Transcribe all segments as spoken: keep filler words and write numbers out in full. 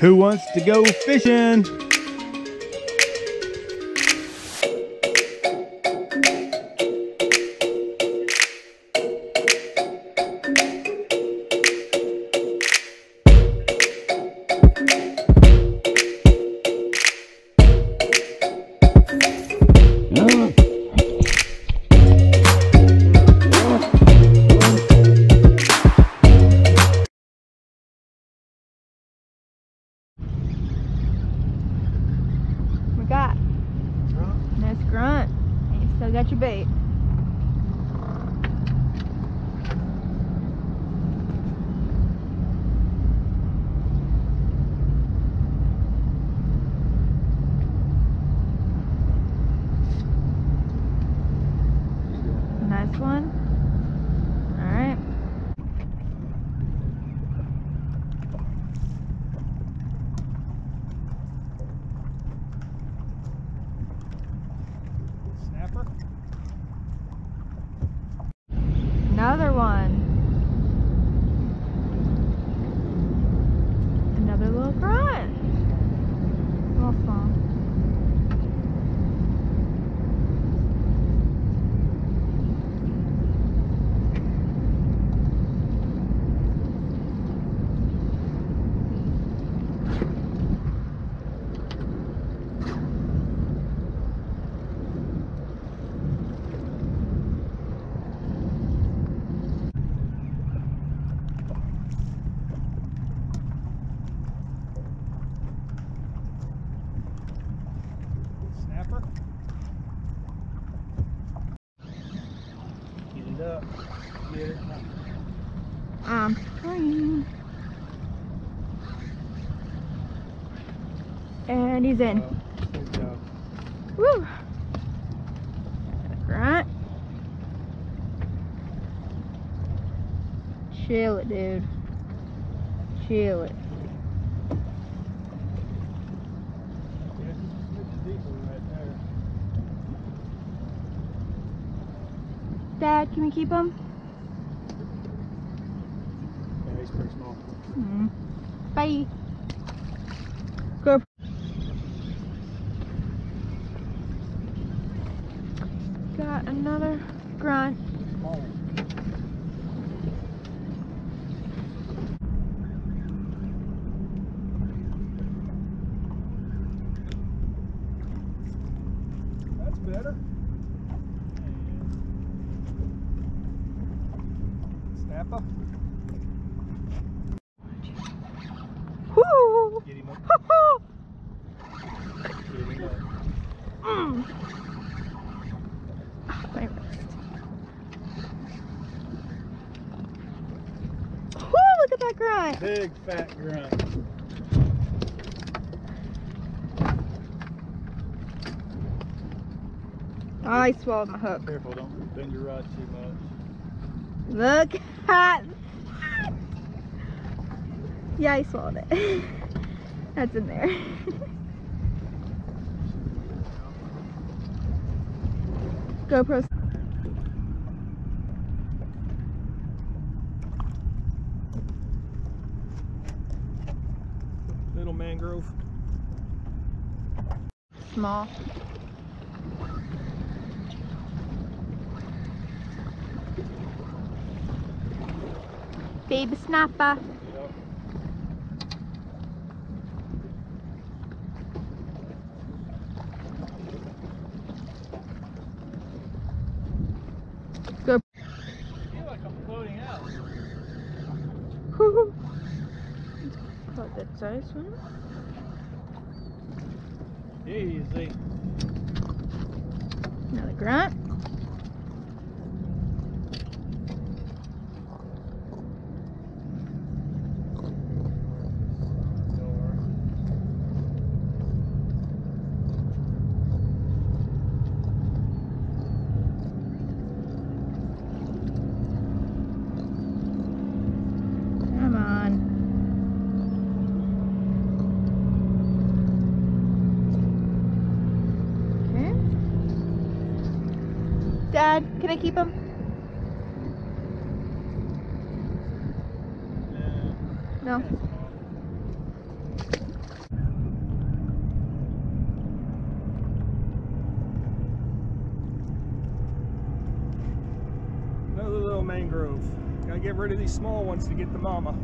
Who wants to go fishing? Got nice grunt, and you still got your bait. Nice one. All right. Another one. Another little grunt. Real small. Get it up. Get it up. I'm trying. And he's in. Oh, good job. Woo! Grunt. Chill it, dude. Chill it. Dad, can we keep him? Yeah, he's pretty small. Mm. Bye. Go. Got another grunt. Small. That's better. Snapper. Woo! Get him up. Hoo-hoo! Get him up. Mm. Ah, my wrist. Woo! Look at that grunt. Big fat grunt. Oh, I swallowed my hook. Careful, don't bend your rod too much. Look at that. Yeah, I swallowed it. That's in there. GoPro. Little mangrove. Small. Baby snapper. Yep. Go. I feel like I'm floating out. Woo-hoo. Caught that size one. Easy. Another grunt. Come on. Okay. Dad, can I keep him? No. get rid of these small ones to get the mama.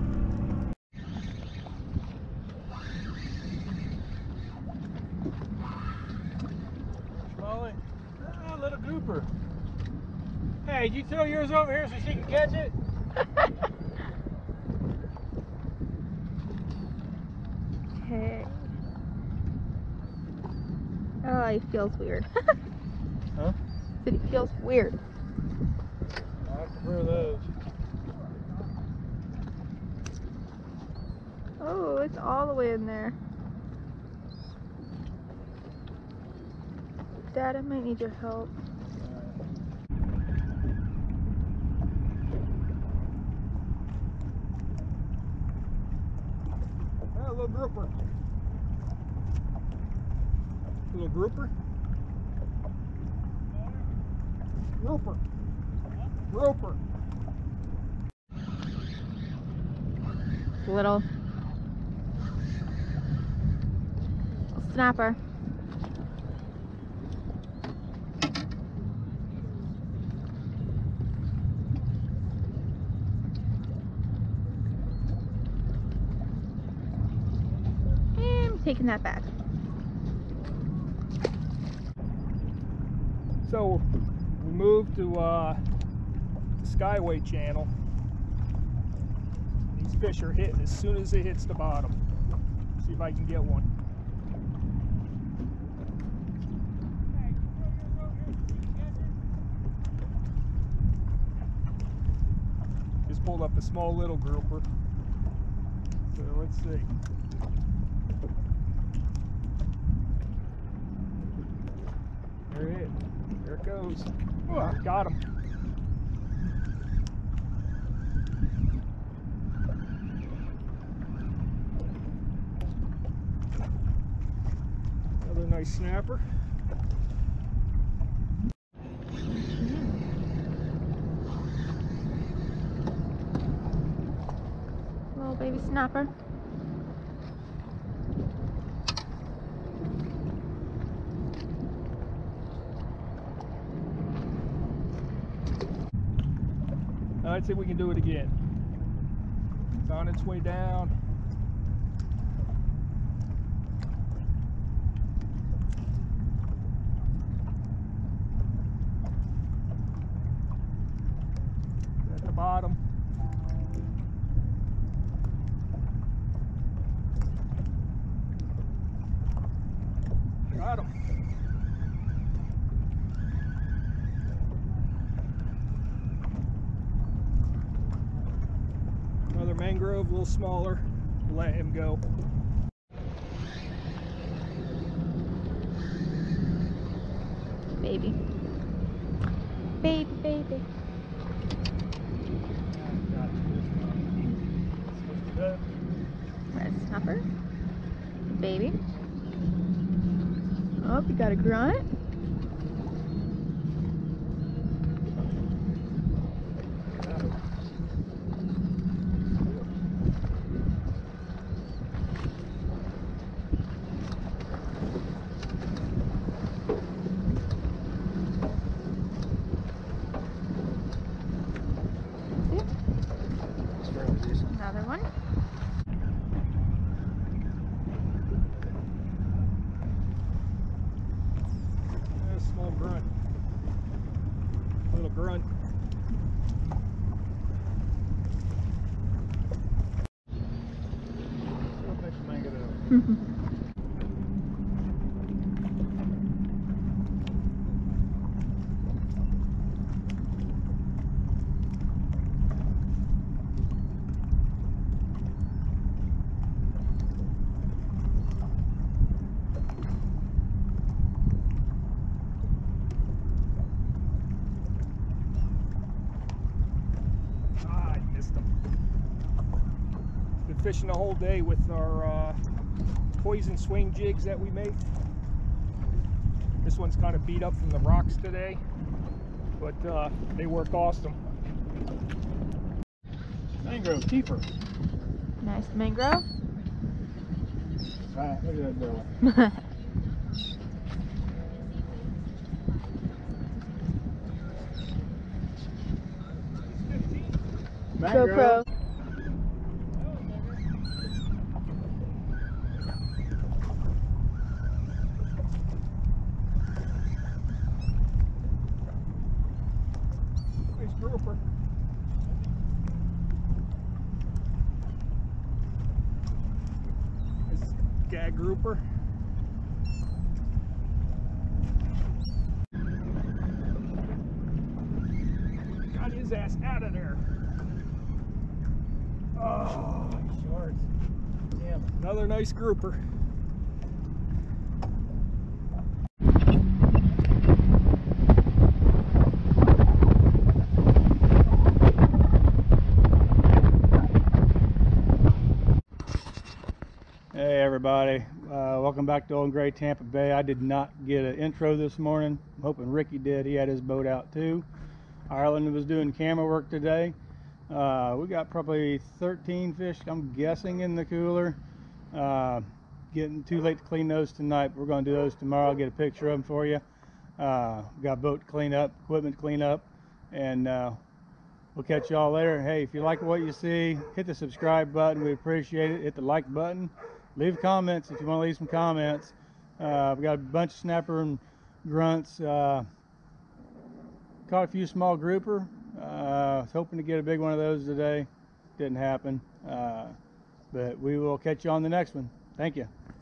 Smalley? Ah, little grouper. Hey, did you throw yours over here so she can catch it? Hey. Oh, he feels weird. Huh? Said he feels weird. I prefer those. Oh, it's all the way in there. Dad, I might need your help. Ah, little grouper. Little grouper. Grouper. Grouper. Little. Snapper. And taking that back. So we moved to uh, the Skyway channel. These fish are hitting as soon as it hits the bottom. See if I can get one. Just pulled up a small little grouper. So let's see. There it is. There it goes. Oh, got him. Another nice snapper. Little baby snapper. I'd say we can do it again. It's on its way down. At the bottom. Got him. Another mangrove, a little smaller. Let him go. Baby. Baby, baby. Red snapper. Baby. Oh, we got a grunt. Another one. Yeah, small grunt. Little grunt. Fishing the whole day with our uh, poison swing jigs that we make. This one's kind of beat up from the rocks today, but uh, they work awesome. Mangrove keeper. Nice mangrove. Ah, look at that girl. GoPro. Nice grouper. This is gag grouper. Got his ass out of there. Oh, shorts. Damn. Another nice grouper. Hey everybody, uh, welcome back to Old and Gray Tampa Bay. I did not get an intro this morning. I'm hoping Ricky did. He had his boat out too. Ireland was doing camera work today. Uh, we got probably thirteen fish, I'm guessing, in the cooler. Uh, getting too late to clean those tonight, but we're going to do those tomorrow. I'll get a picture of them for you. Uh, got boat to clean up, equipment to clean up, and uh, we'll catch y'all later. Hey, if you like what you see, hit the subscribe button. We appreciate it. Hit the like button. Leave comments if you want to leave some comments. Uh, we got a bunch of snapper and grunts. Uh, caught a few small grouper. Uh, was hoping to get a big one of those today. Didn't happen. Uh, but we will catch you on the next one. Thank you.